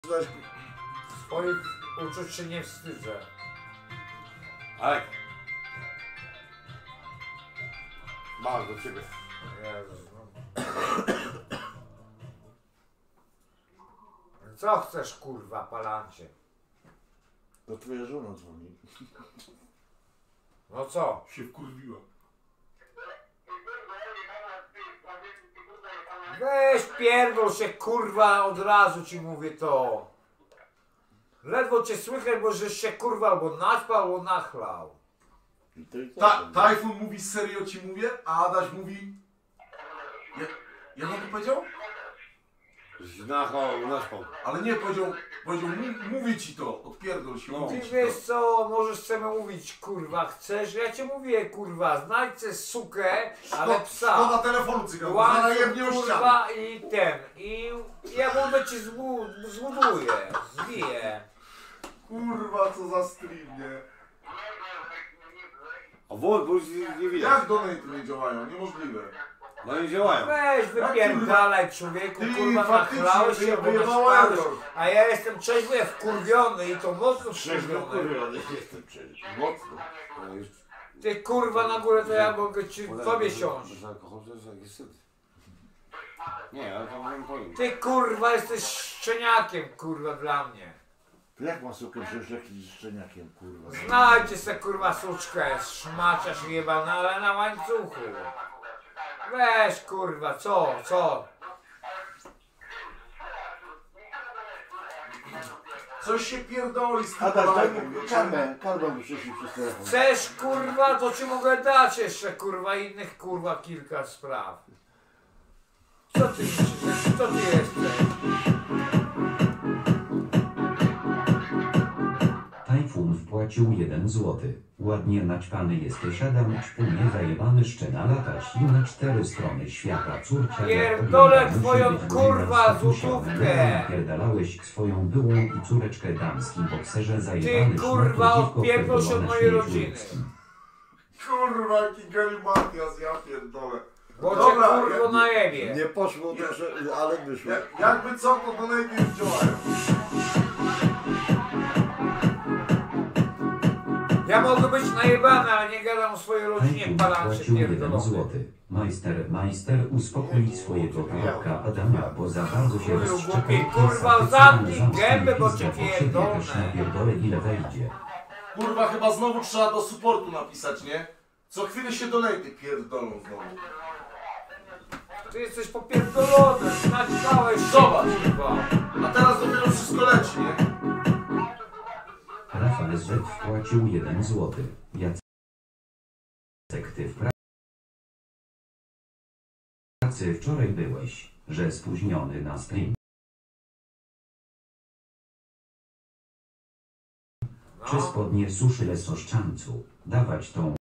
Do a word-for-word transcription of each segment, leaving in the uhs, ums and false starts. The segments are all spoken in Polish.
Swoich uczuć się nie wstydzę. Alek. Masz do ciebie. Jezus, no. Co chcesz, kurwa, palancie? To twoja żona dzwoni. No co? Się wkurwiła. Weź pierdol się, kurwa, od razu ci mówię to. Ledwo cię słychać, bo żeś się, kurwa, albo naćpał, albo nachlał. Ta, Tajfun mówi serio ci mówię, a Adaś mówi... Jak, jak on to powiedział? Znachał, naspał. Ale nie, powiedział, powiedział mówię ci to, odpierdol się, Ty mówię ci wiesz to. co, możesz chcemy mówić, kurwa, chcesz? Ja ci mówię, kurwa, znajdź se sukę, ale psa. Szkoda telefonu cygan, Łańcuch, zarajemnie o ścianę. kurwa, i ten, i ja mówię ci zbu zbuduję, zbiję. Kurwa, co za stream, nie? A włącz, bo już nie widać. Jak donaty nie działają? Niemożliwe. No nie działają. Weź, wypierdalaj, człowieku, Ty, kurwa, faktycznie, nachlałeś się, bo wyjebała naśpałeś, Egor. a ja jestem trzeźwy, wkurwiony i to mocno wkurwiony. Kurwa, nie jestem przecież. Mocno. No już. Ty, kurwa, na górę to ja mogę ci tobie siąść. Bez alkoholu to jest jakiś wstyd. Nie, ale to nie powiem. Ty, kurwa, jesteś szczeniakiem, kurwa, dla mnie. Jak ma sukę wziąć jakimś szczeniakiem, kurwa? Znajdzie se, kurwa, suczkę, szmaciarz jebana, ale na łańcuchu. Weź, kurwa, co, co? Coś się pierdoli z tym Adaś, daj Polakiem, mu wiecie? karmę, karmę mu przyszli przez telefon. Chcesz, kurwa, to ci mogę dać jeszcze, kurwa, innych, kurwa, kilka spraw. Co ty myślisz? Co ty jesteś? Tajfun wpłacił jeden złoty. Ładnie naćpany jesteś, Adam, ćpunie zajebany szczena, latać i na cztery strony świata, córcia. Pierdolę twoją, kurwa, złotówkę! Pierdalałeś swoją byłą i córeczkę damski bokserze zajebany. Ty, kurwa, odpierdol się od mojej rodziny. Kurwa, jaki galimatias, ja pierdolę. Bo Dobra, cię, kurwo, jak- najebie. Nie poszło trosze, ale wyszło. Jak, jakby co, to donaty już działają. Ja mogę być najebany, ale nie gadam o swojej rodzinie, Tajfun palancie wpłacił jeden pierdolony. złoty. Majster, majster, uspokój swojego chłopka Adama, bo za bardzo się Chuju, rozszczekał. głupi, kurwa, zamknij gębę, bo cię pierdolę. Napierdolę, ile wejdzie. Kurwa, chyba znowu trzeba do supportu napisać, nie? Co chwilę się donaty pierdolą znowu. Ty jesteś popierdolony, naćpałeś się, Zobacz. kurwa. A teraz dopiero wszystko leci, nie? Rafał Z wpłacił jeden złoty. Jacek, ty w pracy wczoraj byłeś, że spóźniony na stream. Czy No. spodnie suszy lesoszczancu, dawać tą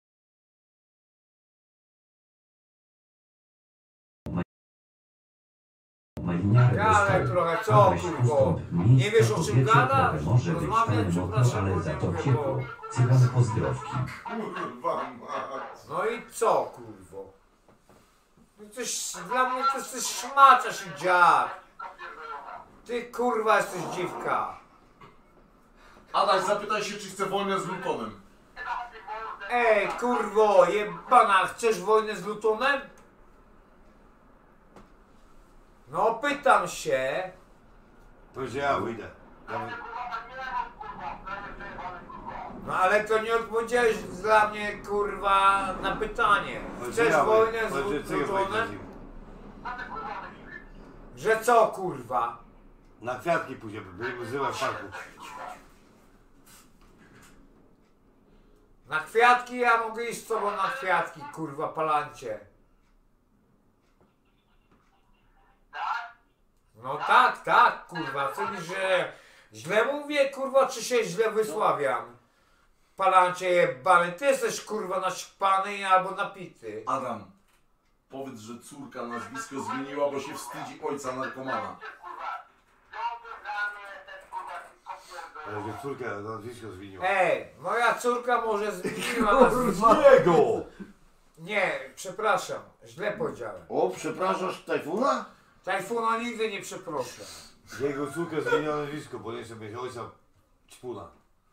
maliniarę Gadaj trochę, co, kurwo? Nie wiesz, o czym gadasz? Może być Rozmawiać, fajnie mokro, przepraszam, ale bo za nie to mówię, ciepło. bo- Cygan pozdrowki. Kurwa, mać. No i co, kurwo? No coś, dla mnie to jesteś szmaciarz i dziad. Ty, kurwa, jesteś dziwka. Adaś, zapytaj się, czy chce wojnę z Lutonem. Ej, kurwo, jebana, chcesz wojnę z Lutonem? No, pytam się. Powiedział, ja wyjdę. Ja wyjdę. No ale to nie odpowiedziałeś dla mnie, kurwa, na pytanie. Chcesz wojnę z Lutonem? Że co, kurwa? Na kwiatki pójdziemy, będziemy zrywać w parku. Na kwiatki ja mogę iść z tobą na kwiatki, kurwa, palancie. No tak, tak, kurwa, co mi, że źle mówię, kurwa, czy się źle wysławiam? Palancie jebany, ty jesteś, kurwa, naśpany albo napity. Adam, powiedz, że córka nazwisko zmieniła, bo się wstydzi ojca narkomana. Ale że córka nazwisko zmieniła. Ej, moja córka może zmieniła nazwisko. Jego! Nie, przepraszam, źle powiedziałem. O, przepraszasz Tajfuna? Tajfuna nigdy nie przeproszę. Jego córka zmieniła nazwisko, bo nie chce mieć ojca ćpuna.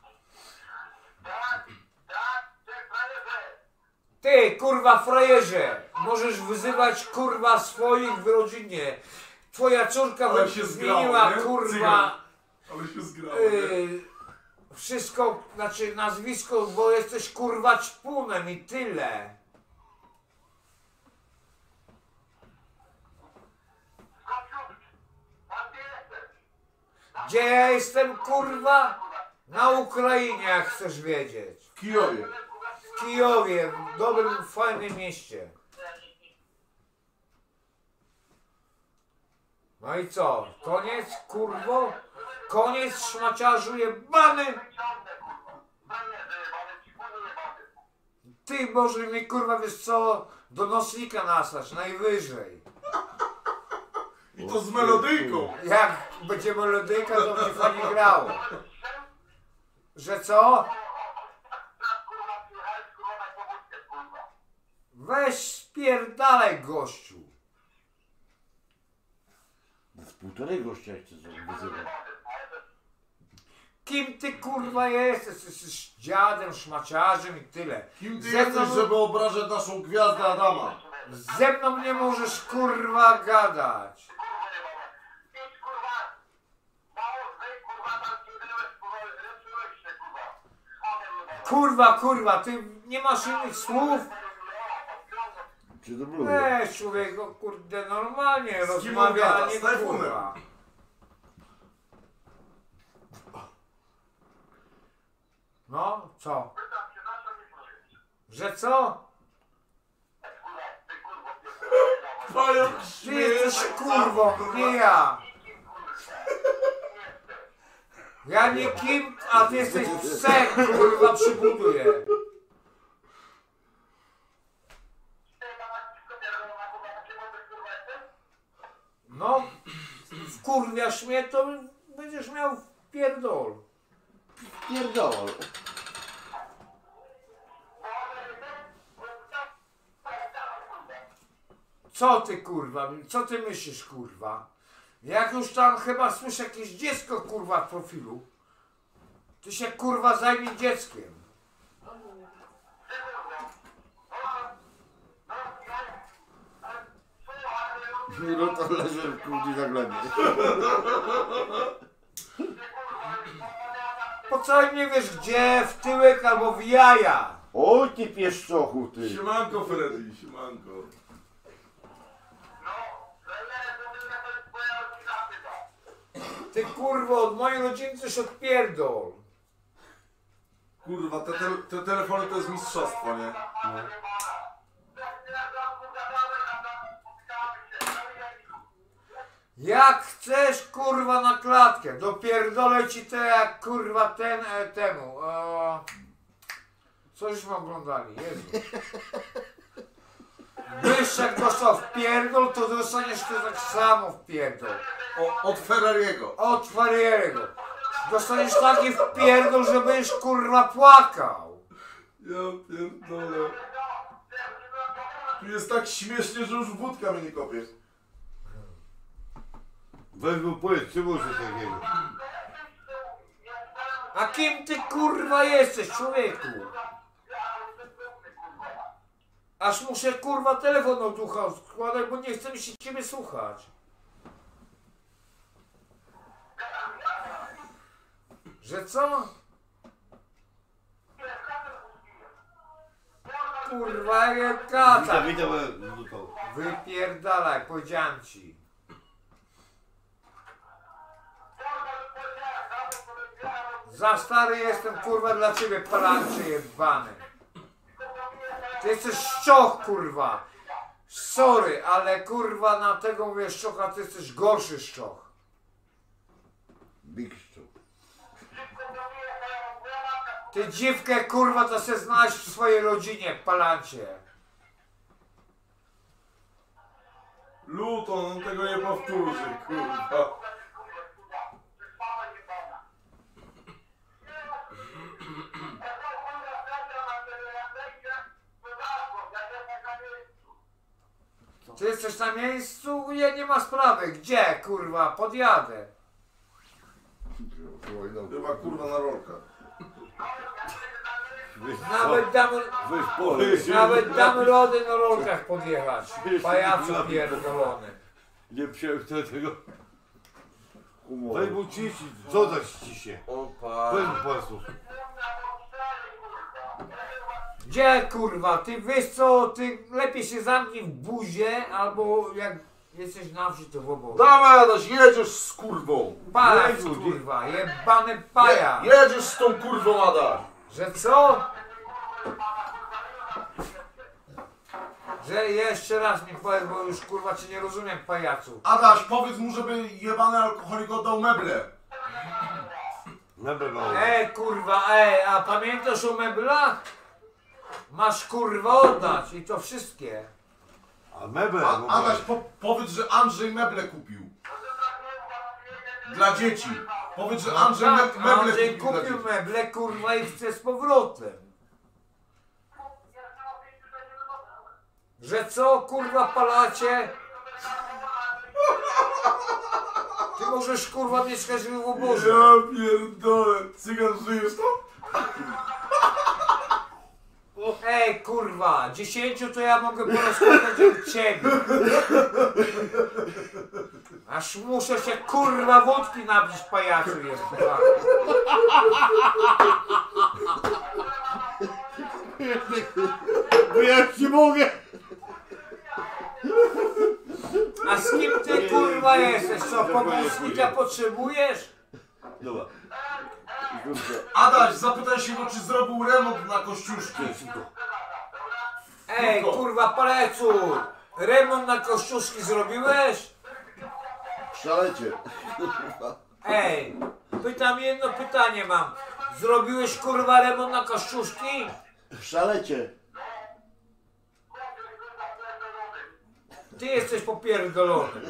Ty, kurwa frajerze, możesz wyzywać kurwa swoich w rodzinie. Twoja córka Ale wy- się zmieniła zgrało, nie? kurwa Ale się zgrało, yy, wszystko, znaczy nazwisko, bo jesteś kurwa ćpunem i tyle. Gdzie ja jestem kurwa? Na Ukrainie, jak chcesz wiedzieć. W Kijowie. W Kijowie, w dobrym, fajnym mieście. No i co? Koniec, kurwo? Koniec, szmaciarzu jebany? Ty, może mi kurwa, wiesz co, do nosnika nasać, najwyżej. I to z melodyjką. Jak będzie melodyjka, to będzie fajnie grało. Że co? Weź spierdalaj, gościu. Z półtorej gościa chcę wyzywać. Kim ty kurwa jesteś? Jesteś dziadem, szmaciarzem i tyle. Kim ty Ze mną- jesteś, żeby obrażać naszą gwiazdę Adama? Ze mną nie możesz kurwa gadać. Kurwa, kurwa, ty nie masz innych słów? Czy to było? Weź człowieku, kurde, normalnie kim on rozmawia, gada? a nie Z Tajfunem. kurwa. No, co? Że co? Pająk Ty jesteś kurwą, nie ja. Ja nie kim, a ty jesteś psem, kurwa, przybuduję. No, wkurwiasz mnie, to będziesz miał pierdol. Pierdolę. Co ty kurwa, co ty myślisz kurwa? Jak już tam chyba słyszę jakieś dziecko kurwa w profilu, ty się kurwa zajmij dzieckiem. No to leży w kurde na glebie. Po co nie wiesz gdzie, w tyłek albo w jaja? Oj ty pieszczochu ty. Siemanko Freddy, siemanko. Ty kurwo, od mojej rodziny coś odpierdol. Kurwa, te, te, te telefony to jest mistrzostwo, nie? Jak chcesz kurwa na klatkę, dopierdolę ci te jak kurwa ten e, temu. O, cośmy oglądali, Jezu. Byś jak dostał w pierdol, to dostaniesz ty tak samo w pierdol. O, od Ferrariego. Od Ferrieriego. Dostaniesz taki w pierdol, że będziesz kurwa płakał. Ja pierdolę. Tu jest tak śmiesznie, że już wódka mnie nie kopie. Weź mu powiedz, czy może takiego? A kim ty kurwa jesteś, człowieku? Aż muszę kurwa telefon od ucha składać, bo nie chcę mi się ciebie słuchać. Że co? Kurwa jak kata. Witam, witam, witam. Wypierdalaj, powiedziałem ci. Za stary jestem kurwa dla ciebie, palancie jebany. Ty jesteś szczoch kurwa. Sorry, ale kurwa na tego mówię szczocha, ty jesteś gorszy szczoch. Big szczok. Ty dziwkę kurwa to se znasz w swojej rodzinie, palancie. Luton, on tego nie powtórzy, kurwa. Ty jesteś na miejscu? Nie, nie ma sprawy. Gdzie kurwa? Podjadę. Chyba kurwa na rolkę. Nawet dam, Weź powiedz. nawet dam radę na rolkach podjechać. Pajacu pierdolony. Nie wziąłem do tego humoru. Weź mu ciści, co dać ciśnie? Opa. Weź mu posłów. Gdzie kurwa? Ty wiesz co? Ty lepiej się zamknij w buzie, albo jak jesteś na wsi to w obozie. Dawaj Adaś, jedziesz z kurwą. Pajac Jezu, ty- kurwa, jebany pajac. Je, jedziesz z tą kurwą Adaś. Że co? Że jeszcze raz mi powiedz, bo już kurwa cię nie rozumiem, pajacu. Adaś, powiedz mu, żeby jebany alkoholik oddał meble. Mebel mały. Ej kurwa, ej, a pamiętasz o meblach? Masz kurwa oddać i to wszystkie. A mebel? A, no Adaś, weź. po, powiedz, że Andrzej meble kupił. Dla dzieci. Powiedz, że Andrzej me, Tak, meble Andrzej kupił dla kupił dzieci. meble kurwa i chce z powrotem. Że co kurwa palacie? Ty możesz kurwa mieszkać w obozie. Ja pierdolę. Cygan, żyjesz to? Ej kurwa, dziesięciu to ja mogę porozmawiać od ciebie. Aż muszę się kurwa wódki napić, pajacu jest. Kurwa. Bo ja ci mogę. A z kim ty kurwa jesteś? Co, pomocnika potrzebujesz? Dobra. Adaś, zapytaj się go, czy zrobił remont na Kościuszki. Ej kurwa palecu, remont na kościuszki zrobiłeś? Szalecie. Ej, pytam jedno pytanie mam. Zrobiłeś kurwa remont na kościuszki? Szalecie. Ty jesteś popierdolony.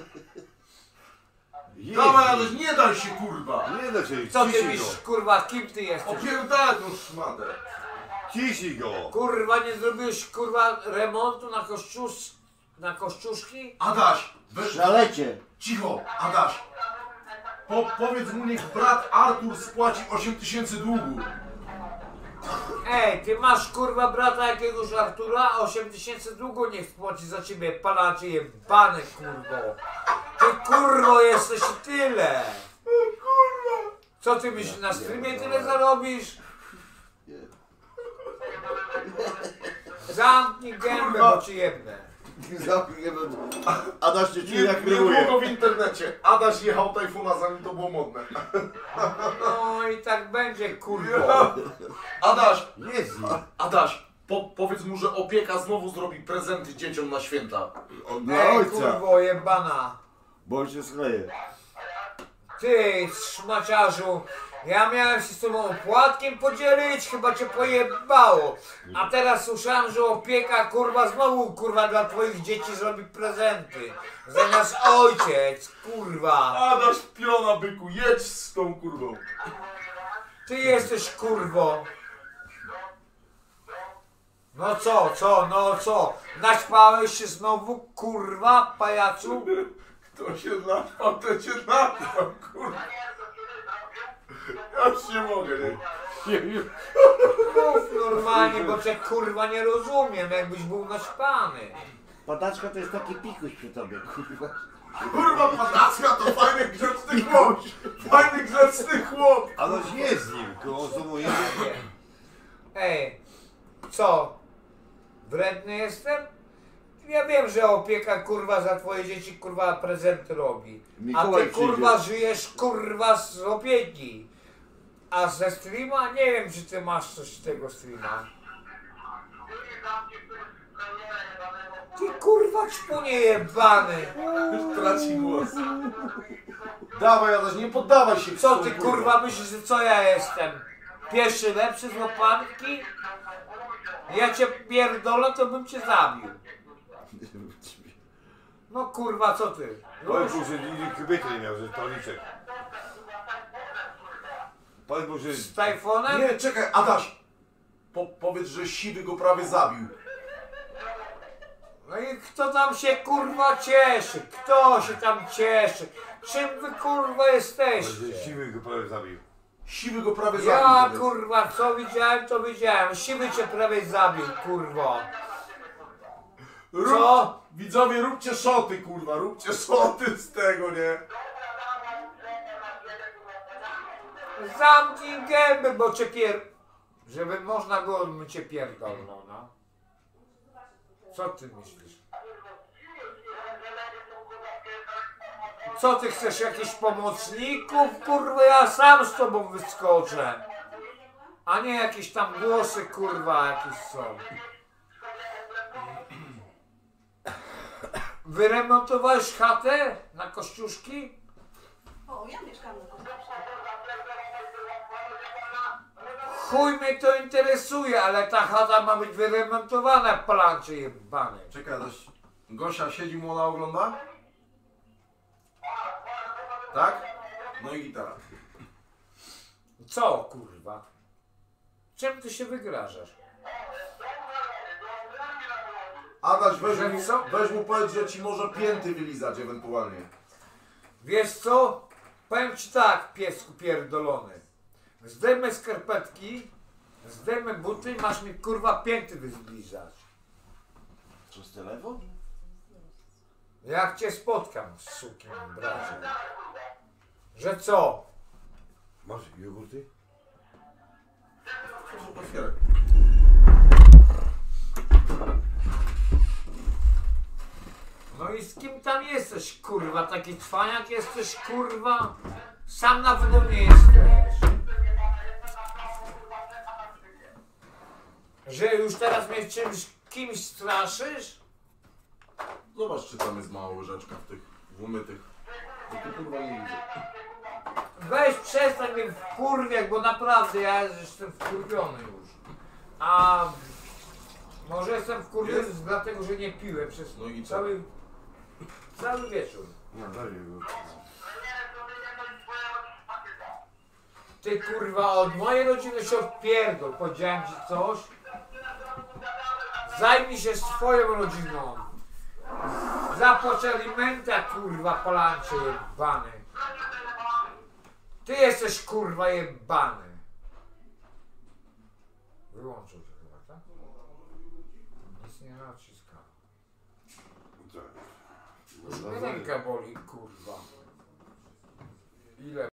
Dawaj Adaś, nie daj się kurwa. Nie da się, Co ty ciśnij go. myślisz kurwa, kim ty jesteś? Opierdalaj tą szmatę. Ciśnij go. Kurwa nie zrobiłeś kurwa remontu na kościusz... na kościuszki? Adaś, weź, Szalecie. cicho, Adaś. Po, powiedz mu, niech brat Artur spłaci osiem tysięcy długu. Ej, ty masz kurwa brata jakiegoś Artura, osiem tysięcy długo niech spłaci za ciebie, palacie jebane kurwo. Ty kurwo jesteś i tyle. Co ty myślisz, na streamie tyle zarobisz? Zamknij gębę, bo ci jebnę. Adaś cię czuje jak Niedługo rymuje. w internecie. Adaś jechał Tajfuna, zanim to było modne. No i tak będzie kurwo. Adaś, Nie z nim. Adaś, po, powiedz mu, że opieka znowu zrobi prezenty dzieciom na święta. Dla Ej ojca. kurwo jebana. Bo on się skleje. Ty szmaciarzu, ja miałem się z tobą opłatkiem podzielić, chyba cię pojebało. A teraz słyszałem, że opieka kurwa znowu kurwa dla twoich dzieci zrobi prezenty. Zamiast ojciec, kurwa. Adaś, piona byku, jedź z tą kurwą. Ty jesteś kurwo. No co, co, no co? Naćpałeś się znowu, kurwa, pajacu? Kto się naćpał, ten się naćpał, kurwa. Ja już nie mogę, nie? Mów normalnie, bo cię kurwa nie rozumiem, jakbyś był naćpany. Padaczka to jest taki pikuś przy tobie, kurwa. Kurwa, padacka to fajny grzeczny chłop. Fajny grzeczny chłop. Adaś nie z nim, konsumuje. Ej, co? Wredny jestem? Ja wiem, że opieka kurwa za twoje dzieci kurwa prezenty robi. A Mikołaj ty kurwa przyjdzie. żyjesz kurwa z opieki. A ze streama? Nie wiem, czy ty masz coś z tego streama. Ty kurwa czpunie jebany. Traci głos. Dawaj, Adaś, nie poddawaj się. Co ty kurwa myślisz, że co ja jestem? Pierwszy lepszy z łopanki? Ja cię pierdolę, to bym cię zabił. No kurwa, co ty? Powiedz mu, że nigdy kobiety nie miał, że to liczek. Powiedz mu, że... Z tajfonem? Nie, czekaj, Adaś. Po, powiedz, że siwy go prawie zabił. No i kto tam się kurwa cieszy? Kto się tam cieszy? Czym wy kurwa jesteście? Siwy go prawie zabił. Siwy go prawie zabił. Ja powiedz. kurwa, co widziałem, to widziałem. Siwy cię prawie zabił, kurwa. Rób, Co? Widzowie, róbcie szoty, kurwa, róbcie szoty z tego, nie? Zamknij gębę, bo cię pier... Żeby można było, bym cię pierdolnął, no. Co ty myślisz? Co ty chcesz, jakichś pomocników? Kurwa, ja sam z tobą wyskoczę. A nie jakieś tam głosy, kurwa, jakieś są. Wyremontowałeś chatę na Kościuszki? O, ja mieszkam na Kościuszce. Chuj mnie to interesuje, ale ta chata ma być wyremontowana, palancie jebane. Czekaj, zaś Gosia siedzi, młoda ogląda? Tak? No i gitara. Co, kurwa? Czym ty się wygrażasz? Adaś, weź Że mu, co? weź mu powiedz, że ci może pięty wylizać ewentualnie. Wiesz co? Powiem ci tak, piesku pierdolony. Zdejmę skarpetki, zdejmę buty i masz mi kurwa pięty wyzbliżać. Co z telefon? Jak cię spotkam, sukin bracie. Że co? Masz jogurty? Proszę, otwieraj. No i z kim tam jesteś, kurwa? Taki cwaniak jesteś, kurwa? Sam na pewno nie jesteś. Że już teraz mnie czymś, kimś straszysz? Zobacz, czy tam jest mała łyżeczka w tych w umytych. No to kurwa nie widzę. Weź przestań mnie wkurwiać, bo naprawdę ja jestem wkurwiony już. A może jestem wkurwiony Jest? dlatego, że nie piłem przez No i co? cały, cały wieczór. Nie, daj jogurty. Ty kurwa, od mojej rodziny się odpierdol. Powiedziałem ci coś? Zajmij się swoją rodziną. Zapłać alimenta, kurwa, palancie jebany. Ty jesteś kurwa jebany. Wyłączył to chyba, tak? Nic nie naciska. Już mnie ręka boli, kurwa. Ile?